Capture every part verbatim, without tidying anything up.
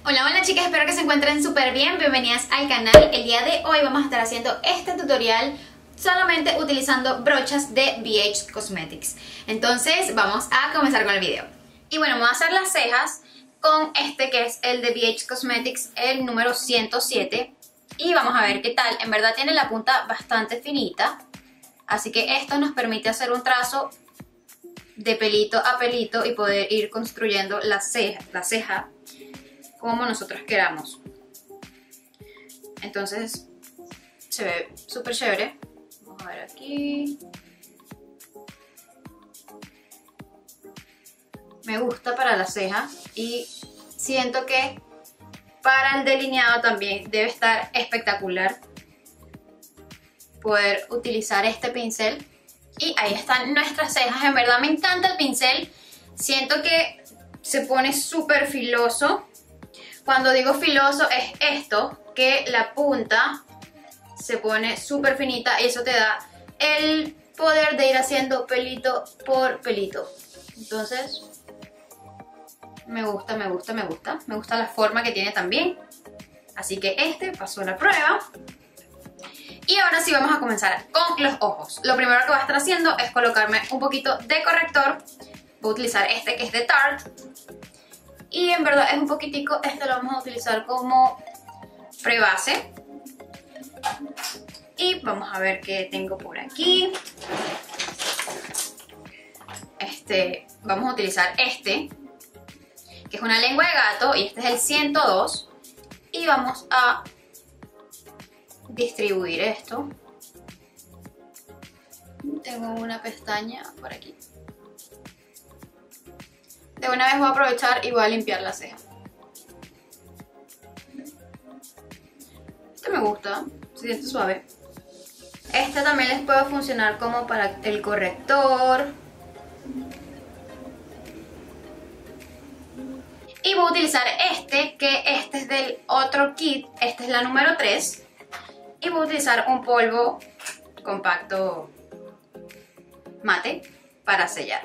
Hola, hola chicas, espero que se encuentren súper bien. Bienvenidas al canal. El día de hoy vamos a estar haciendo este tutorial solamente utilizando brochas de B H Cosmetics. Entonces vamos a comenzar con el video. Y bueno, vamos a hacer las cejas con este que es el de B H Cosmetics, el número ciento siete. Y vamos a ver qué tal. En verdad tiene la punta bastante finita, así que esto nos permite hacer un trazo de pelito a pelito y poder ir construyendo la ceja, la ceja como nosotros queramos. Entonces se ve súper chévere. Vamos a ver aquí. Me gusta para la ceja y siento que para el delineado también debe estar espectacular poder utilizar este pincel. Y ahí están nuestras cejas. En verdad me encanta el pincel. Siento que se pone súper filoso. Cuando digo filoso es esto, que la punta se pone súper finita y eso te da el poder de ir haciendo pelito por pelito. Entonces, me gusta, me gusta, me gusta. Me gusta la forma que tiene también. Así que este pasó la prueba. Y ahora sí vamos a comenzar con los ojos. Lo primero que voy a estar haciendo es colocarme un poquito de corrector. Voy a utilizar este que es de Tarte. Y en verdad es un poquitico, este lo vamos a utilizar como prebase. Y vamos a ver qué tengo por aquí. Este, vamos a utilizar este, que es una lengua de gato, y este es el ciento dos. Y vamos a distribuir esto. Tengo una pestaña por aquí. De una vez voy a aprovechar y voy a limpiar la ceja. Este me gusta, se siente suave. Este también les puede funcionar como para el corrector. Y voy a utilizar este, que este es del otro kit. Este es la número tres. Y voy a utilizar un polvo compacto mate para sellar.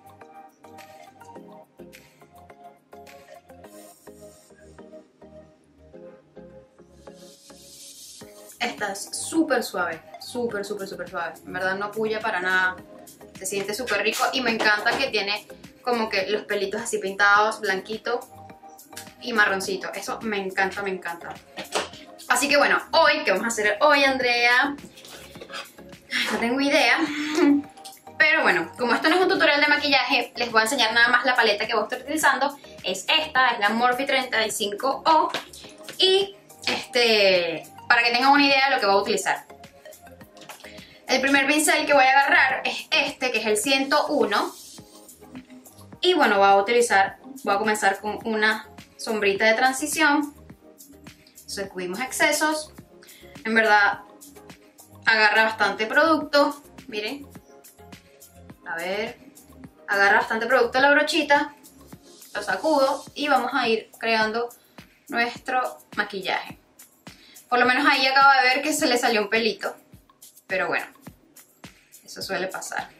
Esta es súper suave, súper, súper, súper suave. En verdad no puya para nada. Se siente súper rico y me encanta que tiene como que los pelitos así pintados, blanquito y marroncito. Eso me encanta, me encanta. Así que bueno, hoy, ¿qué vamos a hacer hoy, Andrea? No tengo idea. Pero bueno, como esto no es un tutorial de maquillaje, les voy a enseñar nada más la paleta que voy a estar utilizando. Es esta, es la Morphe treinta y cinco O. Y este... para que tengan una idea de lo que voy a utilizar. El primer pincel que voy a agarrar es este, que es el ciento uno. Y bueno, voy a utilizar, voy a comenzar con una sombrita de transición. Sacudimos excesos. En verdad, agarra bastante producto. Miren. A ver. Agarra bastante producto la brochita. Lo sacudo y vamos a ir creando nuestro maquillaje. Por lo menos ahí acabo de ver que se le salió un pelito. Pero bueno, eso suele pasar.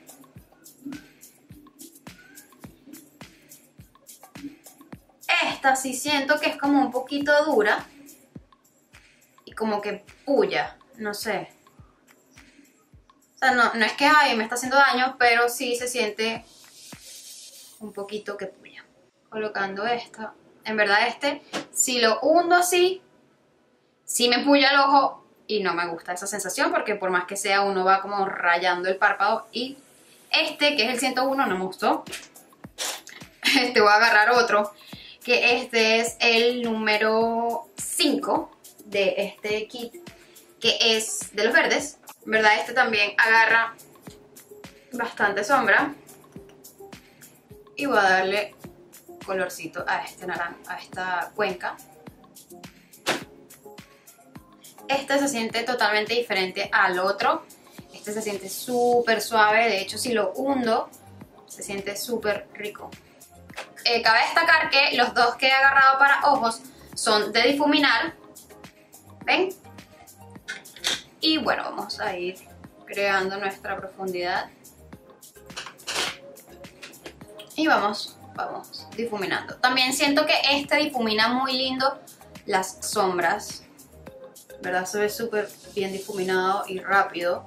Esta sí siento que es como un poquito dura. Y como que puya, no sé. O sea, no, no es que ay, me está haciendo daño, pero sí se siente un poquito que puya. Colocando esta. En verdad este, si lo hundo así, sí me puya el ojo y no me gusta esa sensación porque por más que sea uno va como rayando el párpado. Y este, que es el ciento uno, no me gustó. Este voy a agarrar otro, que este es el número cinco de este kit, que es de los verdes. En verdad este también agarra bastante sombra. Y voy a darle colorcito a este naranja, a esta cuenca. Este se siente totalmente diferente al otro. Este se siente súper suave. De hecho, si lo hundo, se siente súper rico. Eh, cabe destacar que los dos que he agarrado para ojos son de difuminar. ¿Ven? Y bueno, vamos a ir creando nuestra profundidad. Y vamos vamos difuminando. También siento que este difumina muy lindo las sombras, ¿verdad? Se ve súper bien difuminado y rápido.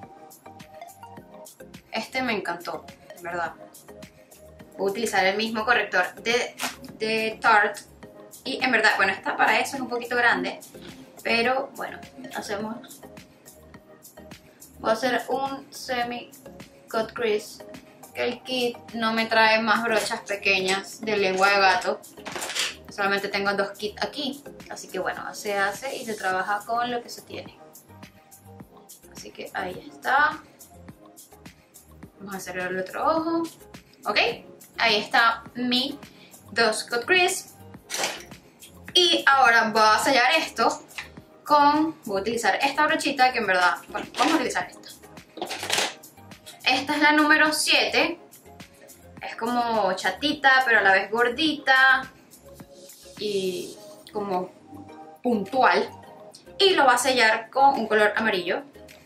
Este me encantó, ¿verdad? Voy a utilizar el mismo corrector de, de Tarte. Y en verdad, bueno, esta para eso es un poquito grande. Pero bueno, hacemos... Voy a hacer un semi cut crease. Que el kit no me trae más brochas pequeñas de lengua de gato. Solamente tengo dos kits aquí. Así que bueno, se hace y se trabaja con lo que se tiene. Así que ahí está. Vamos a hacer el otro ojo. Ok, ahí está mi dos cut crease. Y ahora voy a sellar esto con... Voy a utilizar esta brochita que en verdad... Bueno, vamos a utilizar esta. Esta es la número siete. Es como chatita, pero a la vez gordita. Y como puntual. Y lo va a sellar con un color amarillo.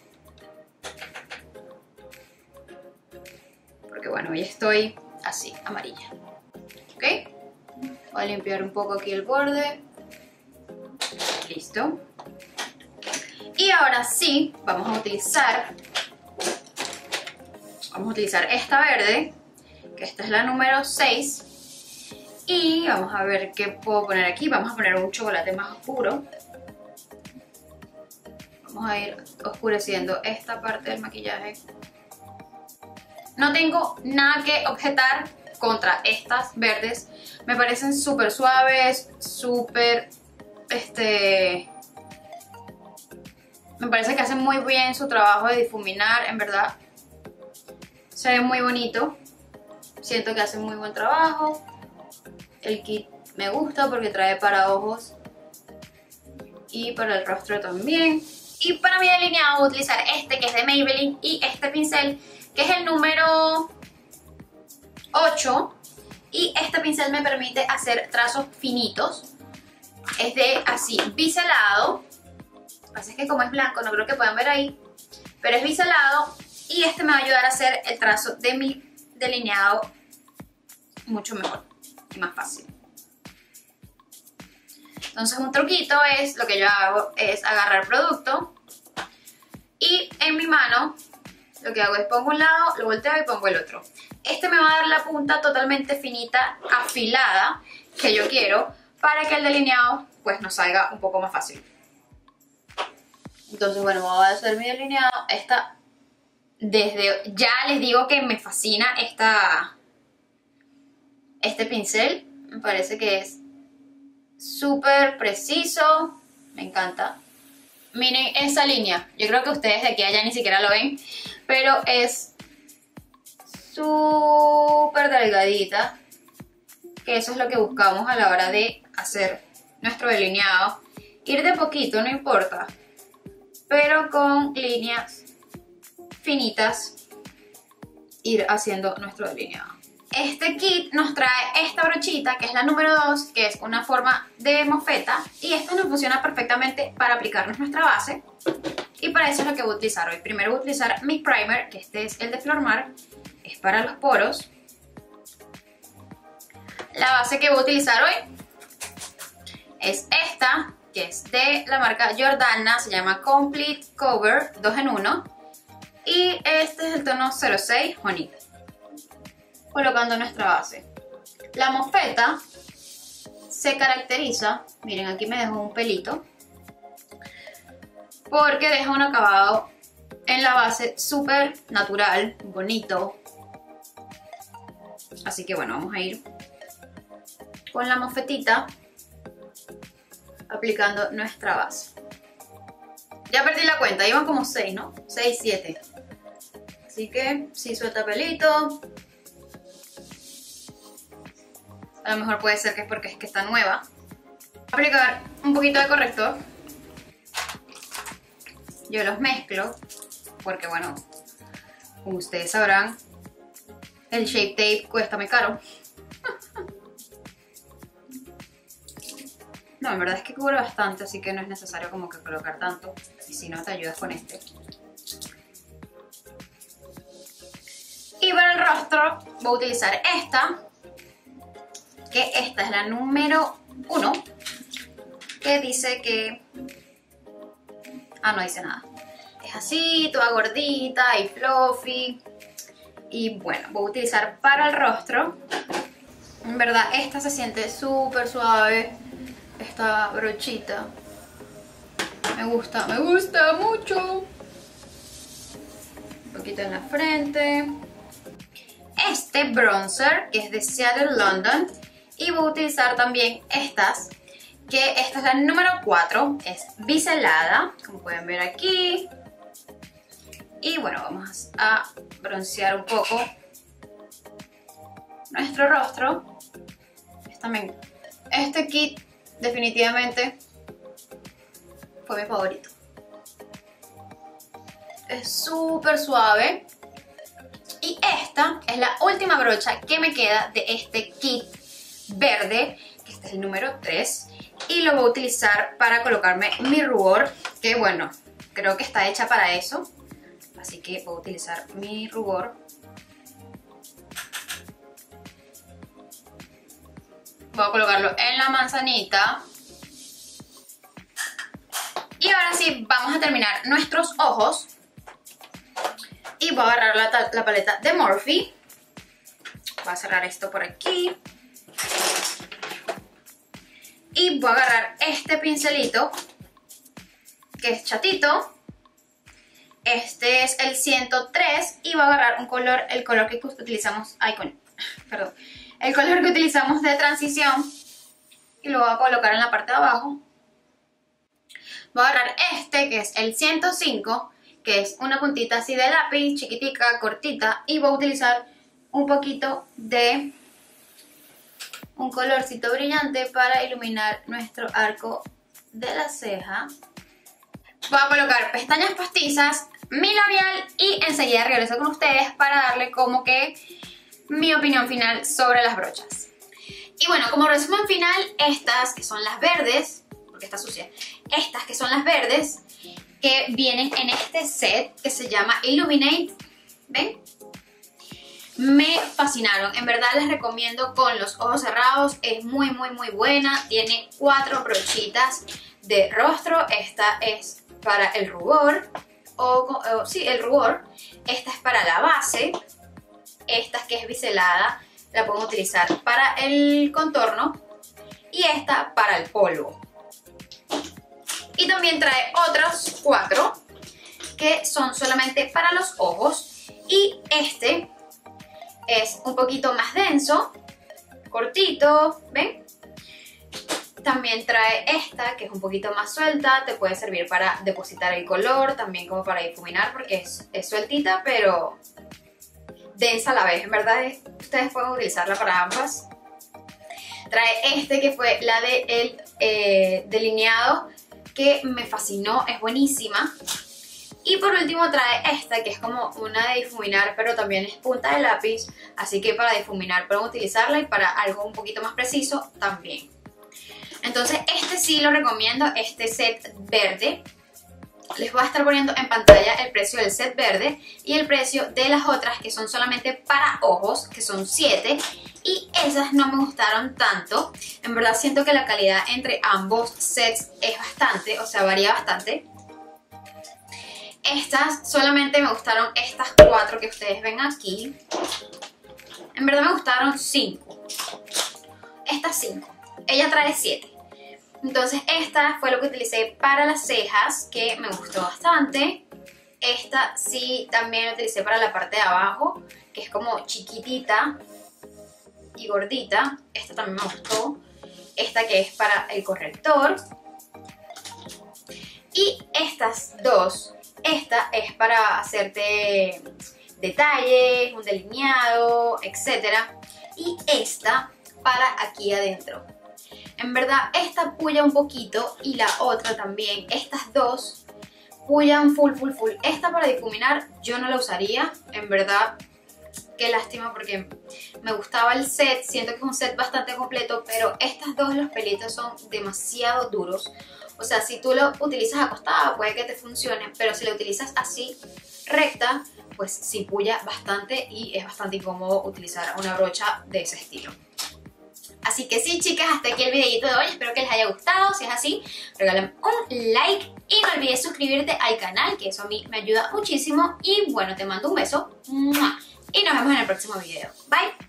Porque bueno, hoy estoy así, amarilla. ¿Ok? Voy a limpiar un poco aquí el borde. Listo. Y ahora sí, vamos a utilizar... Vamos a utilizar esta verde, que esta es la número seis. Y vamos a ver qué puedo poner aquí. Vamos a poner un chocolate más oscuro. Vamos a ir oscureciendo esta parte del maquillaje. No tengo nada que objetar contra estas verdes. Me parecen súper suaves, súper... Este... Me parece que hacen muy bien su trabajo de difuminar, en verdad. Se ve muy bonito. Siento que hacen muy buen trabajo. El kit me gusta porque trae para ojos y para el rostro también. Y para mi delineado voy a utilizar este que es de Maybelline y este pincel que es el número ocho. Y este pincel me permite hacer trazos finitos. Es de así, biselado. Lo que pasa es que como es blanco no creo que puedan ver ahí. Pero es biselado. Y este me va a ayudar a hacer el trazo de mi delineado mucho mejor y más fácil. Entonces un truquito es, lo que yo hago es agarrar producto y en mi mano lo que hago es pongo un lado, lo volteo y pongo el otro. Este me va a dar la punta totalmente finita, afilada, que yo quiero, para que el delineado pues nos salga un poco más fácil. Entonces bueno, voy a hacer mi delineado. Esta... Desde ya les digo que me fascina esta, este pincel. Me parece que es súper preciso. Me encanta. Miren esa línea. Yo creo que ustedes de aquí a allá ni siquiera lo ven. Pero es súper delgadita. Que eso es lo que buscamos a la hora de hacer nuestro delineado. Ir de poquito, no importa. Pero con líneas finitas, ir haciendo nuestro delineado. Este kit nos trae esta brochita que es la número dos, que es una forma de mofeta, y esta nos funciona perfectamente para aplicarnos nuestra base, y para eso es lo que voy a utilizar hoy. Primero voy a utilizar mi primer, que este es el de Flormar, es para los poros. La base que voy a utilizar hoy es esta, que es de la marca Jordana, se llama Complete Cover dos en uno. Y este es el tono cero seis Honey. Colocando nuestra base. La mofeta se caracteriza, miren aquí me dejó un pelito, porque deja un acabado en la base súper natural, bonito. Así que bueno, vamos a ir con la mofetita aplicando nuestra base. Ya perdí la cuenta, iban como seis, ¿no? seis, siete. Así que sí suelta pelito. A lo mejor puede ser que es porque es que está nueva. Aplicar un poquito de corrector. Yo los mezclo porque bueno, como ustedes sabrán, el Shape Tape cuesta muy caro. No, en verdad es que cubre bastante, así que no es necesario como que colocar tanto. Y si no, te ayudas con este. Y para el rostro voy a utilizar esta. que esta es la número uno, que dice que... Ah, no dice nada. Es así, toda gordita y fluffy. Y bueno, voy a utilizar para el rostro. En verdad, esta se siente súper suave. Esta brochita. Me gusta, me gusta mucho. Un poquito en la frente. Este bronzer, que es de Seattle London. Y voy a utilizar también estas, que esta es la número cuatro, es biselada, como pueden ver aquí. Y bueno, vamos a broncear un poco nuestro rostro. También, este kit definitivamente fue mi favorito. Es súper suave. Y esta es la última brocha que me queda de este kit verde, que este es el número tres. Y lo voy a utilizar para colocarme mi rubor, que bueno, creo que está hecha para eso. Así que voy a utilizar mi rubor. Voy a colocarlo en la manzanita. Y ahora sí, vamos a terminar nuestros ojos. Y voy a agarrar la, la paleta de Morphe. Voy a cerrar esto por aquí. Y voy a agarrar este pincelito, que es chatito. Este es el ciento tres. Y voy a agarrar un color, el color que utilizamos... Ay, con, perdón. El color que utilizamos de transición. Y lo voy a colocar en la parte de abajo. Voy a agarrar este, que es el ciento cinco, que es una puntita así de lápiz, chiquitica, cortita. Y voy a utilizar un poquito de un colorcito brillante para iluminar nuestro arco de la ceja. Voy a colocar pestañas postizas, mi labial y enseguida regreso con ustedes para darle como que mi opinión final sobre las brochas. Y bueno, como resumen final, estas que son las verdes, porque está sucia, estas que son las verdes, que vienen en este set que se llama Illuminate, ¿ven? Me fascinaron, en verdad les recomiendo con los ojos cerrados, es muy muy muy buena, tiene cuatro brochitas de rostro, esta es para el rubor, o, o sí, el rubor, esta es para la base, esta que es biselada la pueden utilizar para el contorno y esta para el polvo. Y también trae otros cuatro que son solamente para los ojos y este es un poquito más denso, cortito, ¿ven? También trae esta que es un poquito más suelta, te puede servir para depositar el color, también como para difuminar porque es, es sueltita pero densa a la vez, en verdad es, ustedes pueden utilizarla para ambas. Trae este que fue la de el eh, delineado, que me fascinó, es buenísima. Y por último trae esta que es como una de difuminar, pero también es punta de lápiz, así que para difuminar pueden utilizarla y para algo un poquito más preciso también. Entonces este sí lo recomiendo, este set verde. Les voy a estar poniendo en pantalla el precio del set verde y el precio de las otras que son solamente para ojos, que son siete. Y esas no me gustaron tanto. En verdad siento que la calidad entre ambos sets es bastante, o sea, varía bastante. Estas solamente me gustaron estas cuatro que ustedes ven aquí. En verdad me gustaron cinco. Estas cinco. Ella trae siete. Entonces esta fue lo que utilicé para las cejas, que me gustó bastante. Esta sí también la utilicé para la parte de abajo, que es como chiquitita y gordita. Esta también me gustó. Esta que es para el corrector. Y estas dos. Esta es para hacerte detalles, un delineado, etcétera. Y esta para aquí adentro. En verdad esta puya un poquito y la otra también. Estas dos pullan full, full, full. Esta para difuminar yo no la usaría. En verdad, qué lástima porque me gustaba el set. Siento que es un set bastante completo, pero estas dos, los pelitos son demasiado duros. O sea, si tú lo utilizas acostada puede que te funcione, pero si lo utilizas así, recta, pues sí puya bastante y es bastante incómodo utilizar una brocha de ese estilo. Así que sí, chicas, hasta aquí el videito de hoy. Espero que les haya gustado. Si es así, regálame un like y no olvides suscribirte al canal, que eso a mí me ayuda muchísimo. Y bueno, te mando un beso y nos vemos en el próximo video. Bye.